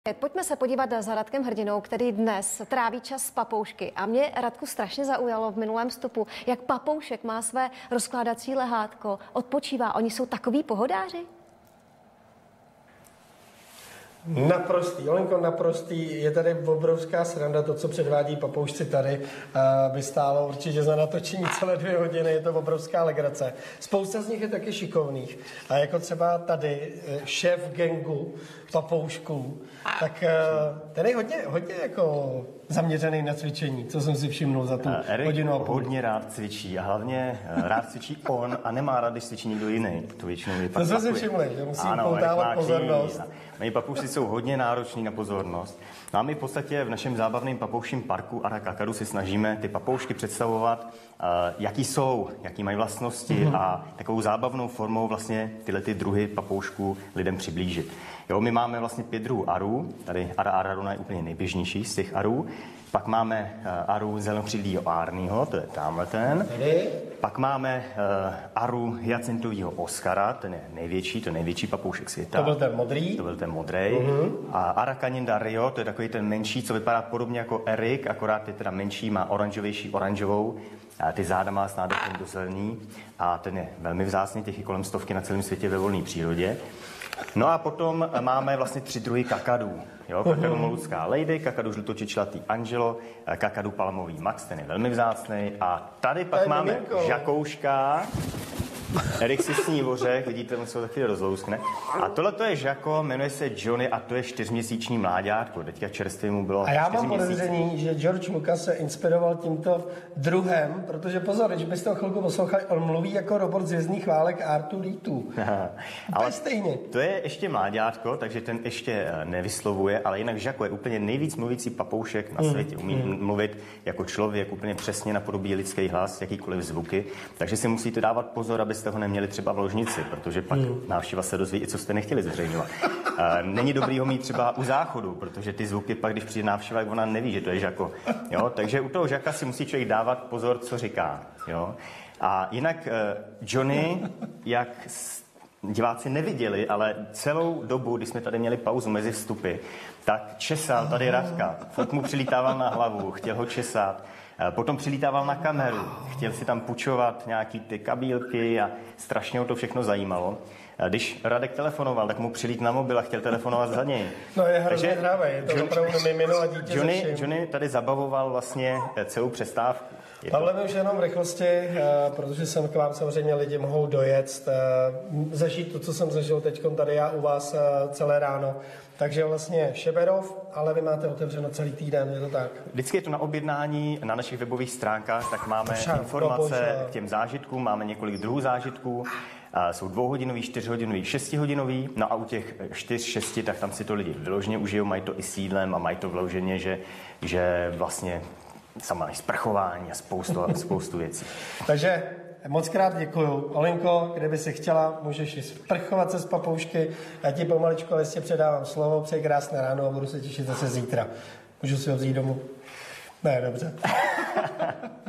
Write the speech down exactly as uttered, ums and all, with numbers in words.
Pojďme se podívat za Radkem Hrdinou, který dnes tráví čas s papoušky. A mě, Radku, strašně zaujalo v minulém vstupu, jak papoušek má své rozkládací lehátko, odpočívá. Oni jsou takový pohodáři? Naprostý, Olenko, naprostý. Je tady obrovská sranda, to, co předvádí papoušci tady, by stálo určitě za natočení celé dvě hodiny, je to obrovská legrace. Spousta z nich je taky šikovných. A jako třeba tady šéf gangu papoušků, tak ten je hodně, hodně jako zaměřený na cvičení, co jsem si všimnul za tu Erik hodinu a půl. hodně rád cvičí a hlavně rád cvičí on a nemá rád, když cvičí někdo jiný. To většinou To jsme si všimli, že musí poutávat pozornost. Mý papouši jsou hodně nároční na pozornost. No a my v podstatě v našem zábavném papouším parku Ara Kakadu si snažíme ty papoušky představovat, uh, jaký jsou, jaký mají vlastnosti mm-hmm. a takovou zábavnou formou vlastně tyhle ty druhy papoušků lidem přiblížit. Jo, my máme vlastně pět druhů arů, tady Ara araruna je úplně nejběžnější z těch arů. Pak máme uh, aru zelenokřídlýho árnýho, to je tamhle ten. Tady. Pak máme uh, aru hyacintovýho Oscara, ten je největší, to je největší papoušek světa. To byl ten modrý. To byl ten modrej. Uh-huh. A Ara Caninda Rio, to je takový ten menší, co vypadá podobně jako Erik, akorát je teda menší, má oranžovější oranžovou. A ty záda má snad do zelený. A ten je velmi vzácný, těch je kolem stovky na celém světě ve volné přírodě. No a potom máme vlastně tři druhy kakadů. Jo, kakadu moludská lady, kakadu žlutočičlatý Angelo, kakadu palmový Max, ten je velmi vzácný. A tady pak máme miminko. Žakouška. Erik si sní ořech, vidíte, on se ho taky rozlouskne. A tohle to je žako, jmenuje se Johnny a to je čtyřměsíční mláďátko. Teďka čerstvě mu bylo A já mám měsíce. podezření, že George Lucas se inspiroval tímto druhem, protože pozor, když byste ho chvilku poslouchali, on mluví jako robot z Hvězdných válek R dva D dva. Ale stejně. To je ještě mláďátko, takže ten ještě nevyslovuje, ale jinak žako je úplně nejvíc mluvící papoušek na světě. Umí mm. mluvit jako člověk, úplně přesně napodobí lidský hlas, jakýkoliv zvuky. Takže si musíte dávat pozor, abyste ho neměli třeba v ložnici, protože pak mm. návštěva se dozví i co jste nechtěli zveřejňovat. Není dobrý ho mít třeba u záchodu, protože ty zvuky pak, když přijde návštěva, ona neví, že to je žako. Jo? Takže u toho žaka si musí člověk dávat pozor, co říká. Jo? A jinak Johnny, jak diváci neviděli, ale celou dobu, když jsme tady měli pauzu mezi vstupy, tak česal tady Radka. Furt mu přilítával na hlavu, chtěl ho česat. Potom přilítával na kameru, chtěl si tam půjčovat nějaký ty kabílky a strašně ho to všechno zajímalo. Když Radek telefonoval, tak mu přilít na mobil a chtěl telefonovat za něj. No je hrozně hravé, je to opravdu mimino a dítě Johnny, Johnny tady zabavoval vlastně celou přestávku. Pavle, my už jenom v rychlosti, protože sem k vám samozřejmě lidi mohou dojet, zažít to, co jsem zažil teď tady já u vás celé ráno. Takže vlastně Šeberov, ale vy máte otevřeno celý týden, je to tak? Vždycky je to na objednání na našich webových stránkách, tak máme Však, informace k těm zážitkům, máme několik druhů zážitků. Jsou dvouhodinový, čtyřhodinový, šestihodinový, no a u těch čtyř, šesti, tak tam si to lidi vyloženě užijou, mají to i sídlem a mají to vloženě, že, že vlastně sama sprchování a spoustu, spoustu věcí. Takže moc krát děkuju. Olenko, kdyby si chtěla, můžeš i sprchovat se z papoušky. Já ti pomaličku listě předávám slovo, přeji krásné ráno a budu se těšit zase zítra. Můžu si ho vzít domů? Ne, dobře.